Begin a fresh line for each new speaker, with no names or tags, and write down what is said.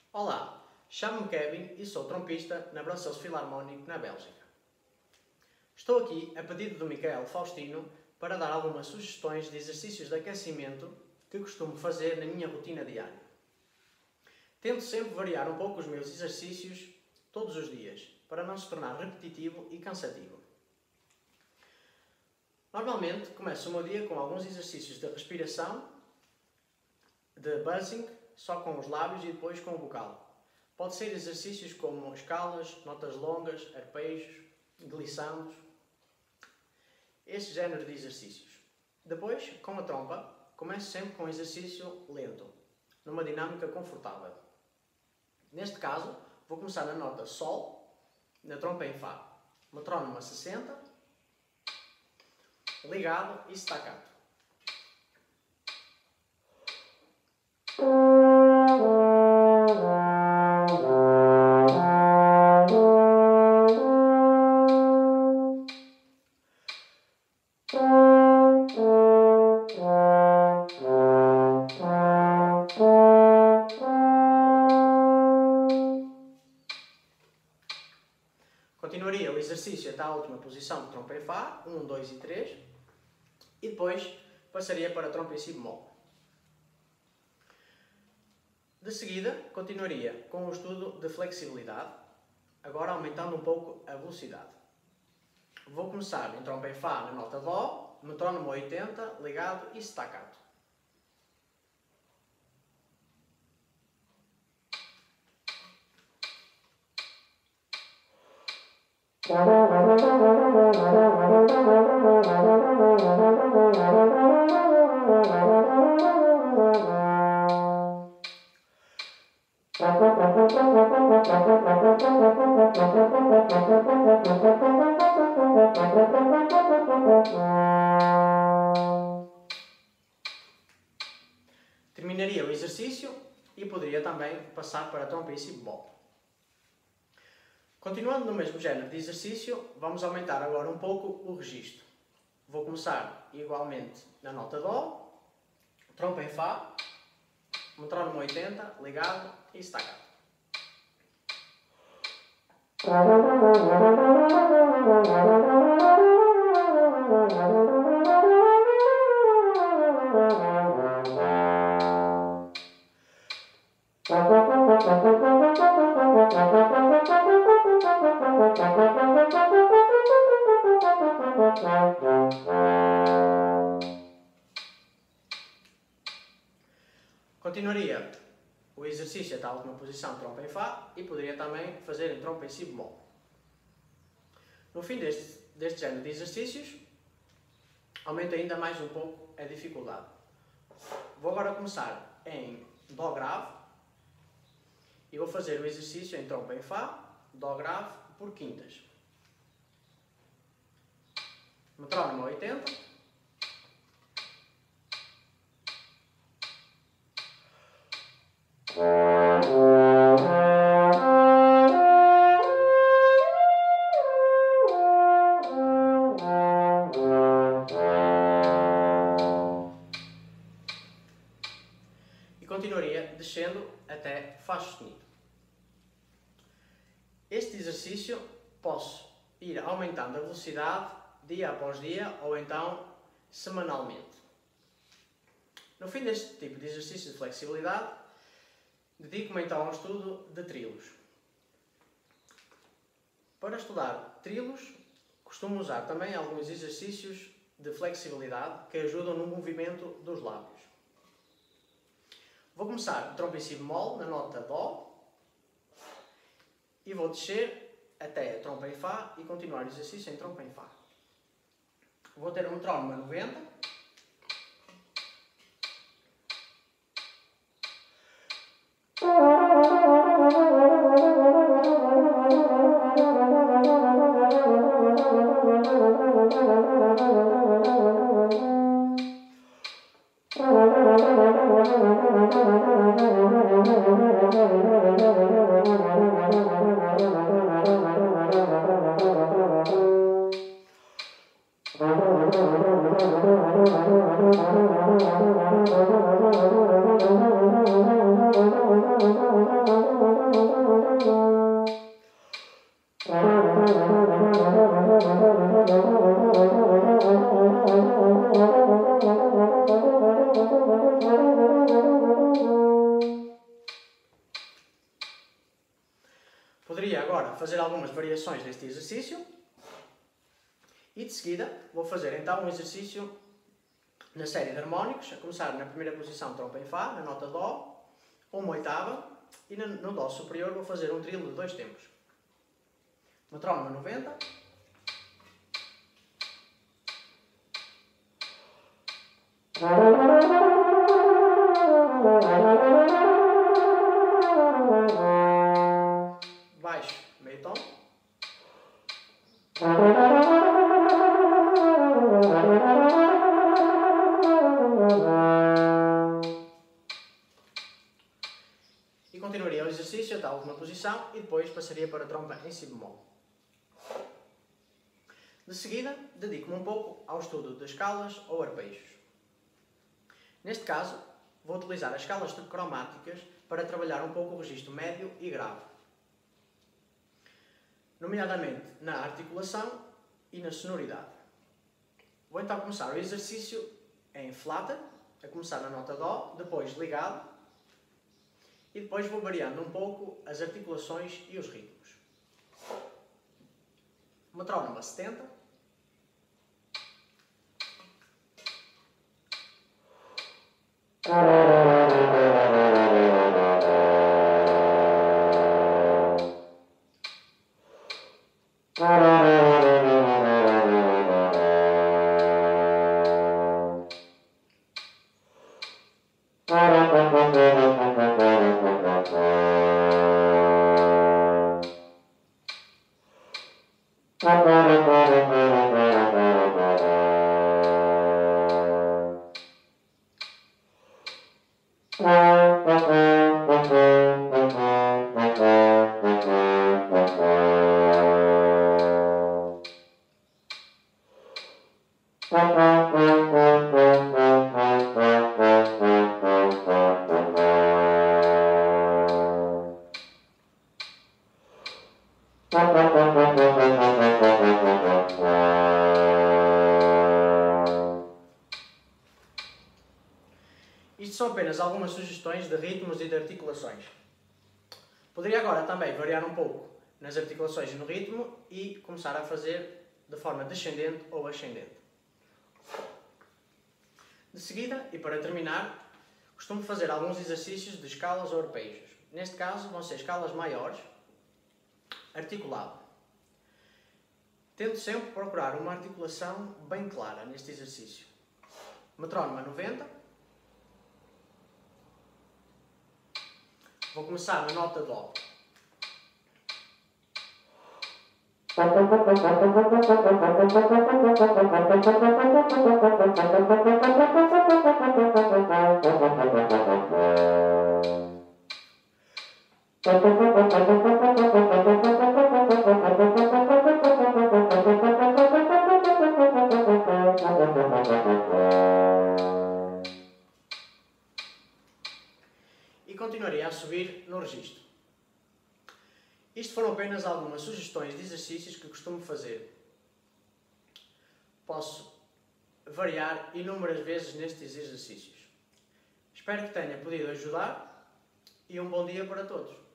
Olá, chamo-me Kevin e sou trompista na Brussels Philharmonic, na Bélgica. Estou aqui a pedido do Michael Faustino para dar algumas sugestões de exercícios de aquecimento que costumo fazer na minha rotina diária. Tento sempre variar um pouco os meus exercícios todos os dias, para não se tornar repetitivo e cansativo. Normalmente começo o meu dia com alguns exercícios de respiração, de buzzing, só com os lábios e depois com o vocal. Pode ser exercícios como escalas, notas longas, arpejos, glissandos, esse género de exercícios. Depois, com a trompa, começo sempre com um exercício lento, numa dinâmica confortável. Neste caso, vou começar na nota Sol, na trompa em Fá, metrónomo a 60, ligado e staccato. Continuaria o exercício até a última posição de trompa em Fá, 1, 2 e 3, e depois passaria para a trompa em Si bemol. De seguida, continuaria com o estudo de flexibilidade, agora aumentando um pouco a velocidade. Vou começar em trompa em Fá na nota Dó, metrónomo a 80, ligado e staccato. Terminaria o exercício e poderia também passar para a trompa em Si bemol. Continuando no mesmo género de exercício, vamos aumentar agora um pouco o registro. Vou começar igualmente na nota Dó, trompa em Fá, metrónomo 80, ligado e staccato. Continuaria o exercício até a última posição de trompa em Fá e poderia também fazer em trompa em Si bemol. No fim deste género de exercícios, aumento ainda mais um pouco a dificuldade. Vou agora começar em Dó grave e vou fazer o exercício em trompa em Fá, Dó grave por quintas. Metrónomo a 80. E continuaria descendo até Fá sustenido. Este exercício posso ir aumentando a velocidade dia após dia ou então semanalmente. No fim deste tipo de exercício de flexibilidade, dedico-me então ao estudo de trilos. Para estudar trilos, costumo usar também alguns exercícios de flexibilidade que ajudam no movimento dos lábios. Vou começar trompa em Si bemol na nota Dó e vou descer até a trompa em Fá e continuar o exercício em trompa em Fá. Vou ter um metrónomo a 90. fazer algumas variações deste exercício e de seguida vou fazer então um exercício na série de harmónicos, a começar na primeira posição trompa em Fá, na nota Dó, uma oitava e no Dó superior vou fazer um trilho de 2 tempos. Metrónomo 90. Baixo, meio tom. E continuaria o exercício até a última posição e depois passaria para a trompa em Si bemol. De seguida, dedico-me um pouco ao estudo de escalas ou arpejos. Neste caso, vou utilizar as escalas cromáticas para trabalhar um pouco o registro médio e grave, nomeadamente na articulação e na sonoridade. Vou então começar o exercício em flatter, a começar na nota Dó, depois ligado, e depois vou variando um pouco as articulações e os ritmos. Metrónomo a 70. Isto são apenas algumas sugestões de ritmos e de articulações. Poderia agora também variar um pouco nas articulações e no ritmo e começar a fazer de forma descendente ou ascendente. De seguida, e para terminar, costumo fazer alguns exercícios de escalas ou arpejos. Neste caso, vão ser escalas maiores, articulado. Tento sempre procurar uma articulação bem clara neste exercício. Metrónomo a 90. Vou começar na nota Dó. E continuarei a subir no registro. Isto foram apenas algumas sugestões de exercícios que costumo fazer. Posso variar inúmeras vezes nestes exercícios. Espero que tenha podido ajudar e um bom dia para todos.